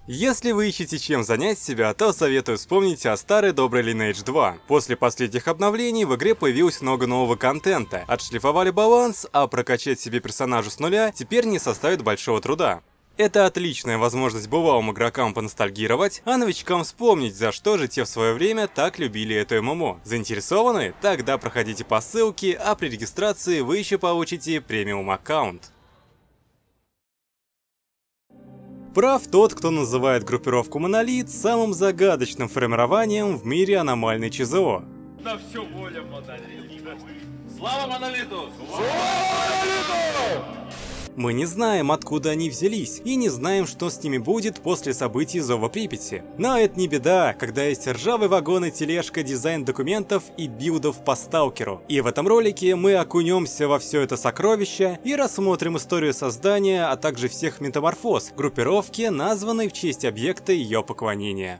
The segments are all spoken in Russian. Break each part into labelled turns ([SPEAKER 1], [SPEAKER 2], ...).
[SPEAKER 1] Если вы ищете чем занять себя, то советую вспомнить о старой доброй Lineage 2. После последних обновлений в игре появилось много нового контента. Отшлифовали баланс, а прокачать себе персонажа с нуля теперь не составит большого труда. Это отличная возможность бывалым игрокам поностальгировать, а новичкам вспомнить, за что же те в свое время так любили эту ММО. Заинтересованы? Тогда проходите по ссылке, а при регистрации вы еще получите премиум аккаунт. Прав тот, кто называет группировку Монолит самым загадочным формированием в мире аномальной ЧЗО.
[SPEAKER 2] На все воля Монолита. Слава Монолиту! Слава Монолиту!
[SPEAKER 1] Мы не знаем, откуда они взялись, и не знаем, что с ними будет после событий Зова Припяти. Но это не беда, когда есть ржавый вагон и тележка, дизайн документов и билдов по сталкеру. И в этом ролике мы окунемся во все это сокровище и рассмотрим историю создания, а также всех метаморфоз группировки, названной в честь объекта ее поклонения.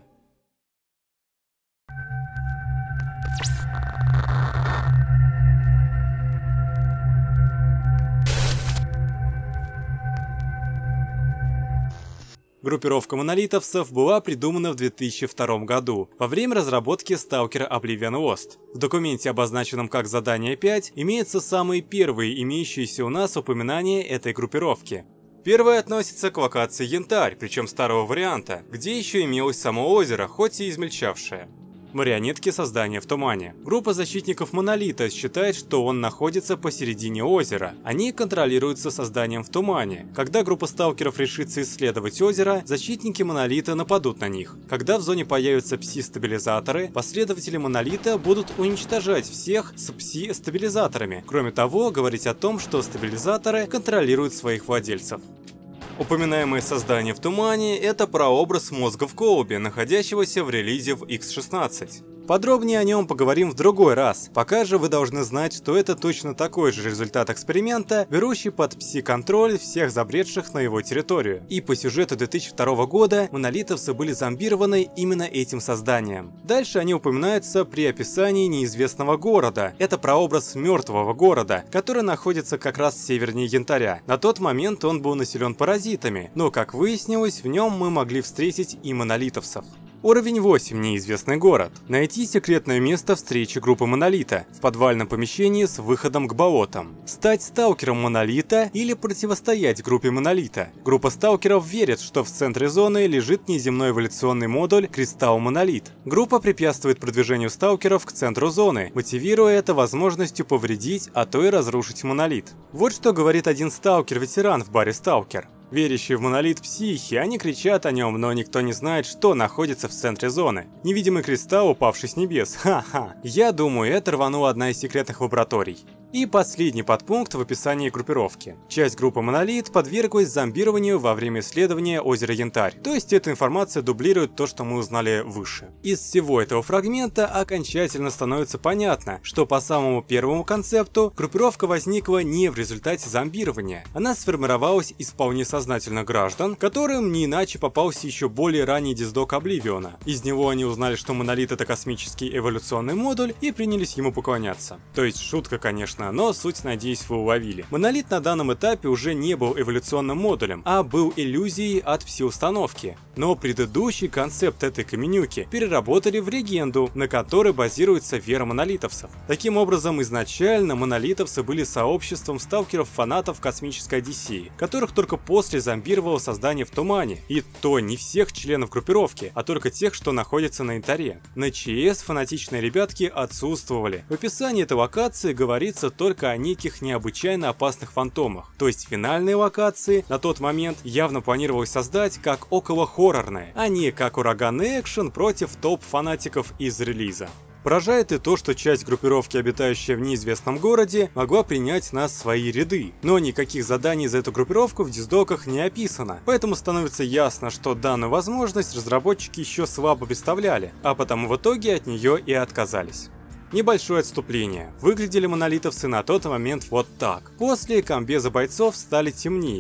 [SPEAKER 1] Группировка монолитовцев была придумана в 2002 году, во время разработки Stalker Oblivion Lost. В документе, обозначенном как задание 5, имеются самые первые имеющиеся у нас упоминания этой группировки. Первое относится к локации Янтарь, причем старого варианта, где еще имелось само озеро, хоть и измельчавшее. Марионетки создания в тумане. Группа защитников Монолита считает, что он находится посередине озера. Они контролируются созданием в тумане. Когда группа сталкеров решится исследовать озеро, защитники Монолита нападут на них. Когда в зоне появятся пси-стабилизаторы, последователи Монолита будут уничтожать всех с пси-стабилизаторами. Кроме того, говорить о том, что стабилизаторы контролируют своих владельцев. Упоминаемое создание в тумане – это прообраз мозга в колбе, находящегося в релизе в X16. Подробнее о нем поговорим в другой раз, пока же вы должны знать, что это точно такой же результат эксперимента, берущий под пси-контроль всех забредших на его территорию. И по сюжету 2002 года монолитовцы были зомбированы именно этим созданием. Дальше они упоминаются при описании неизвестного города. Это прообраз мертвого города, который находится как раз севернее Янтаря. На тот момент он был населен паразитами, но, как выяснилось, в нем мы могли встретить и монолитовцев. Уровень 8. Неизвестный город. Найти секретное место встречи группы Монолита в подвальном помещении с выходом к болотам. Стать сталкером Монолита или противостоять группе Монолита. Группа сталкеров верит, что в центре зоны лежит неземной эволюционный модуль Кристалл Монолит. Группа препятствует продвижению сталкеров к центру зоны, мотивируя это возможностью повредить, а то и разрушить Монолит. Вот что говорит один сталкер-ветеран в баре «Сталкер». Верящие в Монолит психи, они кричат о нем, но никто не знает, что находится в центре зоны. Невидимый кристалл, упавший с небес. Ха-ха. Я думаю, это рванула одна из секретных лабораторий. И последний подпункт в описании группировки. Часть группы Монолит подверглась зомбированию во время исследования озера Янтарь. То есть эта информация дублирует то, что мы узнали выше. Из всего этого фрагмента окончательно становится понятно, что по самому первому концепту группировка возникла не в результате зомбирования. Она сформировалась из вполне сознательных граждан, которым не иначе попался еще более ранний диздок Обливиона. Из него они узнали, что Монолит — это космический эволюционный модуль, и принялись ему поклоняться. То есть шутка, конечно, но суть, надеюсь, вы уловили. Монолит на данном этапе уже не был эволюционным модулем, а был иллюзией от пси-установки. Но предыдущий концепт этой каменюки переработали в легенду, на которой базируется вера монолитовцев. Таким образом, изначально монолитовцы были сообществом сталкеров-фанатов космической Одиссеи, которых только после зомбировало создание в тумане. И то не всех членов группировки, а только тех, что находятся на Янтаре. На ЧС фанатичные ребятки отсутствовали. В описании этой локации говорится только о неких необычайно опасных фантомах. То есть финальные локации на тот момент явно планировалось создать как около-хоррорные, а не как ураганный экшен против топ-фанатиков из релиза. Поражает и то, что часть группировки, обитающая в неизвестном городе, могла принять нас в свои ряды. Но никаких заданий за эту группировку в диздоках не описано, поэтому становится ясно, что данную возможность разработчики еще слабо представляли, а потому в итоге от нее и отказались. Небольшое отступление. Выглядели монолитовцы на тот момент вот так. После комбеза бойцов стали темнее. В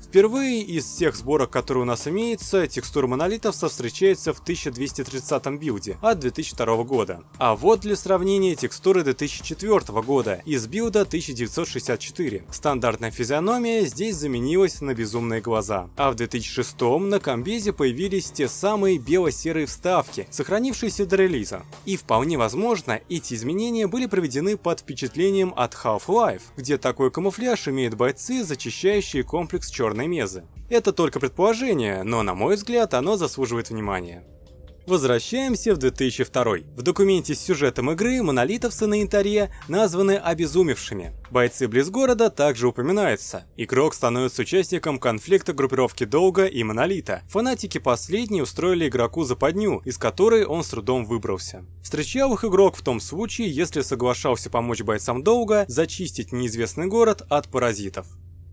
[SPEAKER 1] Впервые из всех сборок, которые у нас имеются, текстура монолитовца встречается в 1230 билде от 2002 года. А вот для сравнения текстуры 2004 года из билда 1964. Стандартная физиономия здесь заменилась на безумные глаза. А в 2006 на комбезе появились те самые бело-серые вставки, сохранившиеся до релиза. И вполне возможно, эти изменения были проведены под впечатлением от Half-Life, где такой камуфляж имеют бойцы, зачищающие комплекс черной мезы. Это только предположение, но на мой взгляд оно заслуживает внимания. Возвращаемся в 2002. В документе с сюжетом игры монолитовцы на янтаре названы обезумевшими. Бойцы Близгорода также упоминаются. Игрок становится участником конфликта группировки Долга и Монолита. Фанатики последней устроили игроку западню, из которой он с трудом выбрался. Встречал их игрок в том случае, если соглашался помочь бойцам Долга зачистить неизвестный город от паразитов.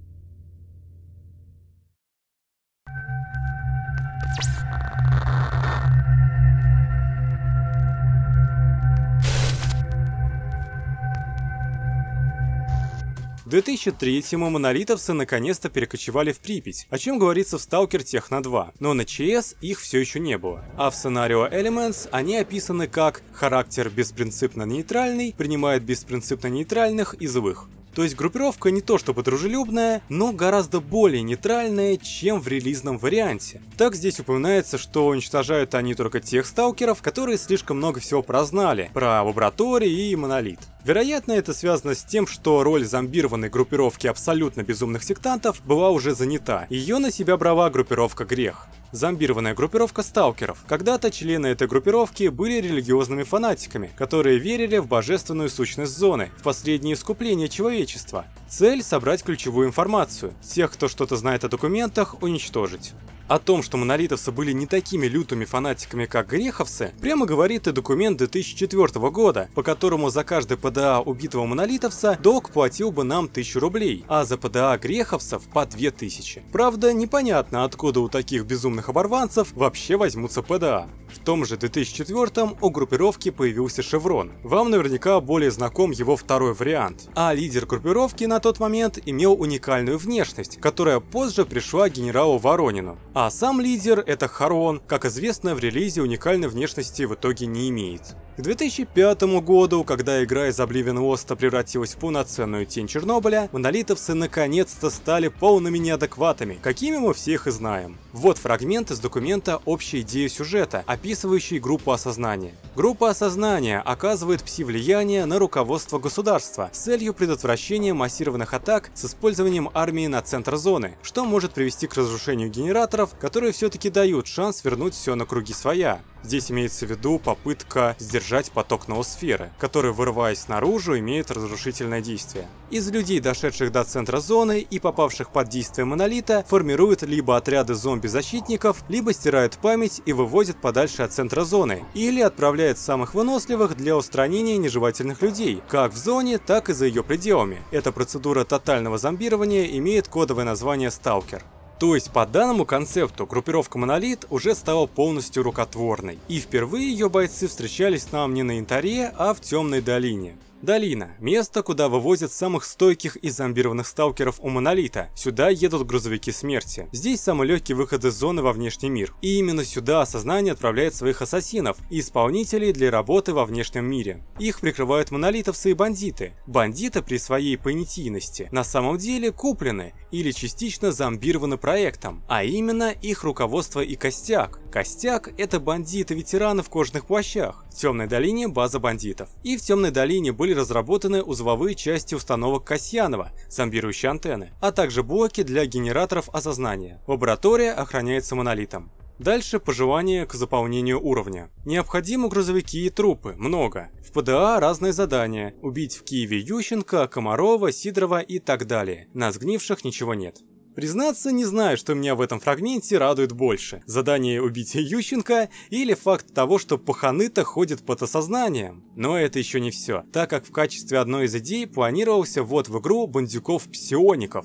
[SPEAKER 1] В 2003-му монолитовцы наконец-то перекочевали в Припять, о чем говорится в Stalker Techno 2, но на ЧС их все еще не было. А в Scenario Elements они описаны как «характер беспринципно нейтральный принимает беспринципно нейтральных и злых». То есть группировка не то чтобы дружелюбная, но гораздо более нейтральная, чем в релизном варианте. Так здесь упоминается, что уничтожают они только тех сталкеров, которые слишком много всего прознали про лаборатории и монолит. Вероятно, это связано с тем, что роль зомбированной группировки абсолютно безумных сектантов была уже занята. Ее на себя брала группировка Грех. Зомбированная группировка сталкеров. Когда-то члены этой группировки были религиозными фанатиками, которые верили в божественную сущность зоны, в последнее искупление человечества. Цель — собрать ключевую информацию. Тех, кто что-то знает о документах, уничтожить. О том, что монолитовцы были не такими лютыми фанатиками, как греховцы, прямо говорит и документ 2004 года, по которому за каждый ПДА убитого монолитовца Долг платил бы нам 1000 рублей, а за ПДА греховцев по 2000. Правда, непонятно, откуда у таких безумных оборванцев вообще возьмутся ПДА. В том же 2004 у группировки появился Шеврон. Вам наверняка более знаком его второй вариант. А лидер группировки на тот момент имел уникальную внешность, которая позже пришла генералу Воронину. А сам лидер, это Харон, как известно, в релизе уникальной внешности в итоге не имеет. К 2005 году, когда игра из Oblivion Lost превратилась в полноценную тень Чернобыля, монолитовцы наконец-то стали полными неадекватами, какими мы все их и знаем. Вот фрагмент из документа «Общая идея сюжета», описывающий группу осознания. Группа осознания оказывает пси-влияние на руководство государства с целью предотвращения массированных атак с использованием армии на центр зоны, что может привести к разрушению генераторов, которые все-таки дают шанс вернуть все на круги своя. Здесь имеется в виду попытка сдержать поток ноосферы, который, вырываясь наружу, имеет разрушительное действие. Из людей, дошедших до центра зоны и попавших под действие монолита, формируют либо отряды зомби-защитников, либо стирают память и вывозят подальше от центра зоны, или отправляют самых выносливых для устранения нежелательных людей, как в зоне, так и за ее пределами. Эта процедура тотального зомбирования имеет кодовое название «Сталкер». То есть, по данному концепту, группировка Монолит уже стала полностью рукотворной. И впервые ее бойцы встречались нам не на янтаре, а в Темной долине. Долина – место, куда вывозят самых стойких и зомбированных сталкеров у Монолита. Сюда едут грузовики смерти. Здесь самый легкий выход из зоны во внешний мир. И именно сюда осознание отправляет своих ассасинов и исполнителей для работы во внешнем мире. Их прикрывают монолитовцы и бандиты. Бандиты при своей понятийности на самом деле куплены или частично зомбированы проектом, а именно их руководство и костяк. Костяк – это бандиты-ветераны в кожаных плащах. В Темной долине база бандитов. И в Темной долине были разработаны узловые части установок Касьянова, зомбирующие антенны, а также блоки для генераторов осознания. Лаборатория охраняется монолитом. Дальше пожелания к заполнению уровня. Необходимы грузовики и трупы, много. В ПДА разные задания. Убить в Киеве Ющенко, Комарова, Сидорова и так далее. На сгнивших ничего нет. Признаться, не знаю, что меня в этом фрагменте радует больше. Задание убить Ющенко или факт того, что паханы-то ходят под осознанием. Но это еще не все, так как в качестве одной из идей планировался ввод в игру бандюков-псиоников.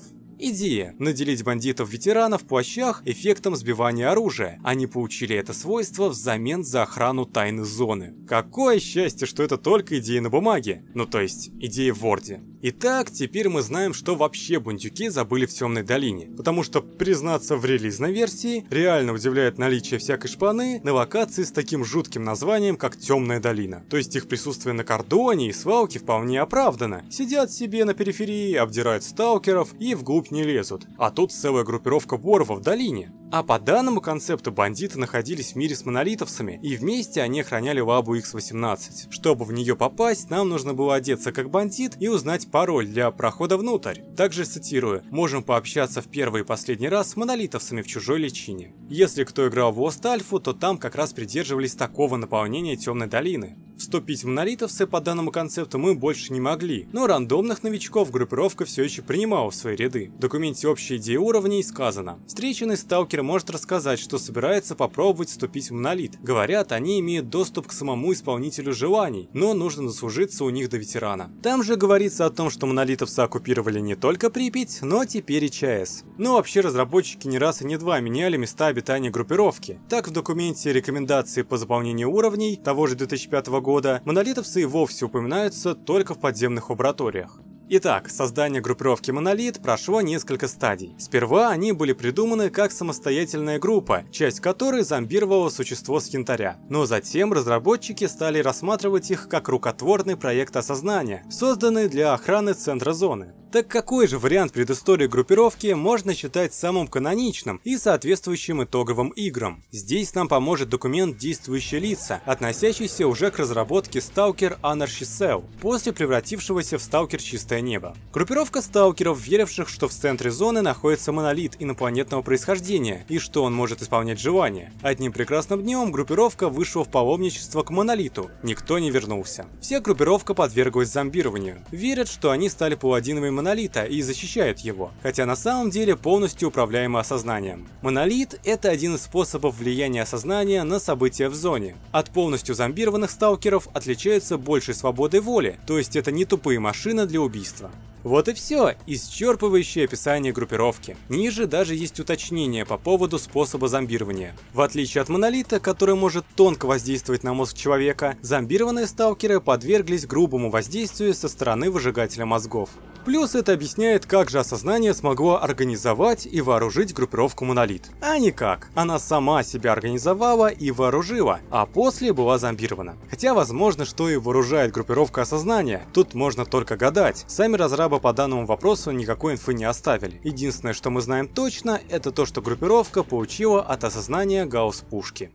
[SPEAKER 1] Идея – наделить бандитов-ветеранов в плащах эффектом сбивания оружия. Они получили это свойство взамен за охрану тайны зоны. Какое счастье, что это только идея на бумаге. Ну то есть, идея в Word. Итак, теперь мы знаем, что вообще бандюки забыли в Темной долине. Потому что, признаться, в релизной версии реально удивляет наличие всякой шпаны на локации с таким жутким названием, как Темная долина. То есть их присутствие на кордоне и свалке вполне оправдано. Сидят себе на периферии, обдирают сталкеров и вглубь не лезут. А тут целая группировка боров в долине. А по данному концепту бандиты находились в мире с монолитовцами, и вместе они охраняли лабу X-18. Чтобы в нее попасть, нам нужно было одеться как бандит и узнать пароль для прохода внутрь. Также, цитирую, можем пообщаться в первый и последний раз с монолитовцами в чужой личине. Если кто играл в Lost Alpha, то там как раз придерживались такого наполнения Темной долины. Вступить в монолитовцы по данному концепту мы больше не могли, но рандомных новичков группировка все еще принимала в свои ряды. В документе общей идеи уровней сказано: встреченный сталкер может рассказать, что собирается попробовать вступить в монолит. Говорят, они имеют доступ к самому исполнителю желаний, но нужно дослужиться у них до ветерана. Там же говорится о том, что монолитовцы оккупировали не только Припять, но теперь и ЧАЭС. Но вообще разработчики не раз и не два меняли места обитания группировки. Так в документе рекомендации по заполнению уровней того же 2005 года монолитовцы и вовсе упоминаются только в подземных лабораториях. Итак, создание группировки Монолит прошло несколько стадий. Сперва они были придуманы как самостоятельная группа, часть которой зомбировало существо с янтаря. Но затем разработчики стали рассматривать их как рукотворный проект осознания, созданный для охраны центра зоны. Так какой же вариант предыстории группировки можно считать самым каноничным и соответствующим итоговым играм? Здесь нам поможет документ «Действующие лица», относящийся уже к разработке Stalker Anarchy Cell, после превратившегося в Stalker Чистое Небо. Группировка сталкеров, веривших, что в центре зоны находится монолит инопланетного происхождения и что он может исполнять желания. Одним прекрасным днем группировка вышла в паломничество к монолиту. Никто не вернулся. Вся группировка подверглась зомбированию. Верят, что они стали паладинами монолита и защищают его, хотя на самом деле полностью управляемы осознанием. Монолит — это один из способов влияния осознания на события в зоне. От полностью зомбированных сталкеров отличается большей свободой воли, то есть это не тупые машины для убийства. Вот и все, исчерпывающее описание группировки. Ниже даже есть уточнение по поводу способа зомбирования. В отличие от монолита, который может тонко воздействовать на мозг человека, зомбированные сталкеры подверглись грубому воздействию со стороны выжигателя мозгов. Плюс это объясняет, как же осознание смогло организовать и вооружить группировку Монолит. А никак. Она сама себя организовала и вооружила, а после была зомбирована. Хотя возможно, что и вооружает группировка осознания. Тут можно только гадать. Сами разрабы по данному вопросу никакой инфы не оставили. Единственное, что мы знаем точно, это то, что группировка получила от осознания гаусс-пушки.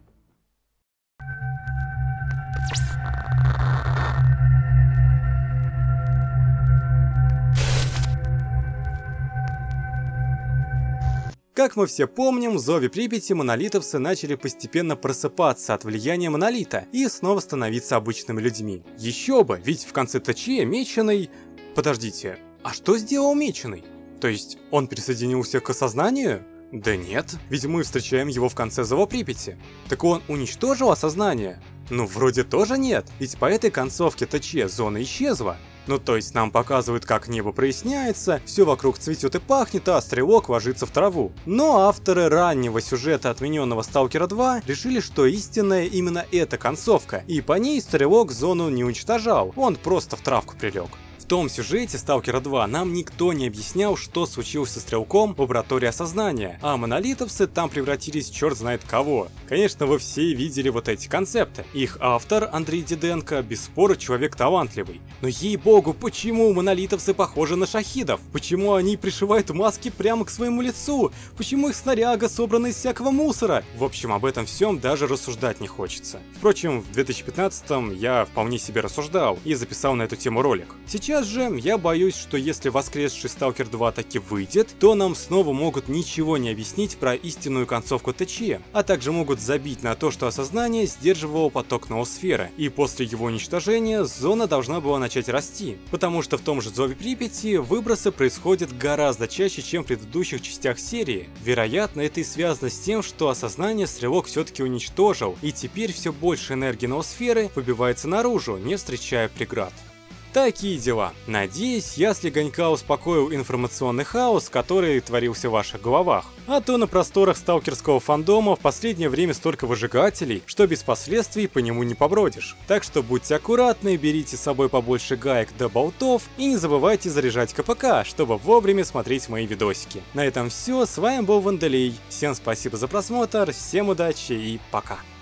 [SPEAKER 1] Как мы все помним, в Зове Припяти монолитовцы начали постепенно просыпаться от влияния монолита и снова становиться обычными людьми. Еще бы, ведь в конце ТЧ Меченый... Подождите, а что сделал Меченый? То есть он присоединился к осознанию? Да нет, ведь мы встречаем его в конце Зова Припяти. Так он уничтожил осознание? Ну вроде тоже нет, ведь по этой концовке ТЧ зона исчезла. Ну то есть нам показывают, как небо проясняется, все вокруг цветет и пахнет, а стрелок ложится в траву. Но авторы раннего сюжета отмененного Сталкера 2 решили, что истинная именно эта концовка, и по ней стрелок зону не уничтожал, он просто в травку прилег. В том сюжете Сталкера 2 нам никто не объяснял, что случилось со стрелком в лаборатории осознания, а монолитовцы там превратились в черт знает кого. Конечно, вы все видели вот эти концепты. Их автор, Андрей Диденко, бесспорно человек талантливый. Но ей-богу, почему монолитовцы похожи на шахидов? Почему они пришивают маски прямо к своему лицу? Почему их снаряга собрана из всякого мусора? В общем, об этом всем даже рассуждать не хочется. Впрочем, в 2015-м я вполне себе рассуждал и записал на эту тему ролик. Сейчас же я боюсь, что если воскресший Сталкер 2 таки выйдет, то нам снова могут ничего не объяснить про истинную концовку ТЧ, а также могут забить на то, что осознание сдерживало поток ноосферы, и после его уничтожения зона должна была начать расти, потому что в том же Зове Припяти выбросы происходят гораздо чаще, чем в предыдущих частях серии. Вероятно, это и связано с тем, что осознание стрелок все-таки уничтожил, и теперь все больше энергии ноосферы выбивается наружу, не встречая преград. Такие дела. Надеюсь, я слегонька успокоил информационный хаос, который творился в ваших головах. А то на просторах сталкерского фандома в последнее время столько выжигателей, что без последствий по нему не побродишь. Так что будьте аккуратны, берите с собой побольше гаек до болтов и не забывайте заряжать КПК, чтобы вовремя смотреть мои видосики. На этом все, с вами был Вандалей. Всем спасибо за просмотр, всем удачи и пока.